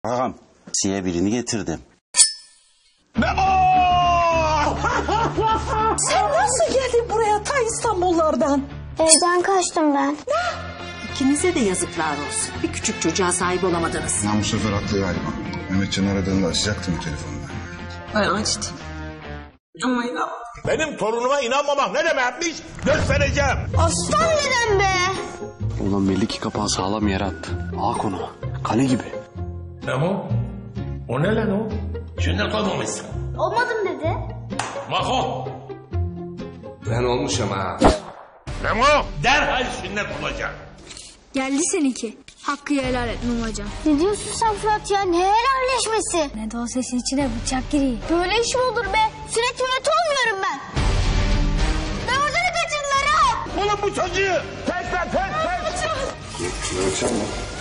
Ağam, size birini getirdim. Sen nasıl geldin buraya ta İstanbullardan? Evden kaçtım ben. İkinize de yazıklar olsun. Bir küçük çocuğa sahip olamadınız. Ya bu sefer haklı galiba. Mehmetcan aradığında açacaktım telefonunu. Ben açtım. Ama inan. Benim torunuma inanmamak ne demekmiş? Göstereceğim. Aslan neden be? Ulan belli ki kapağı sağlam yere attı. Ağa konu. Kale gibi. Memo? O ne lan o? Sünnet olmamışsın. Olmadım dedi. Mako! Ben olmuşum ha. Memo! Derhal sünnet olacak. Geldi seninki. Hakkı helal et Mamacan. Ne diyorsun sen Fırat ya? Ne helalleşmesi? Ne de o sesin içine bıçak giriyor. Böyle iş mi olur be? Sünnet olmuyorum ben. Ramazan'ı kaçırdılar ha. Bulun bu çocuğu! Tez lan tez tez! Mehmetcan mı?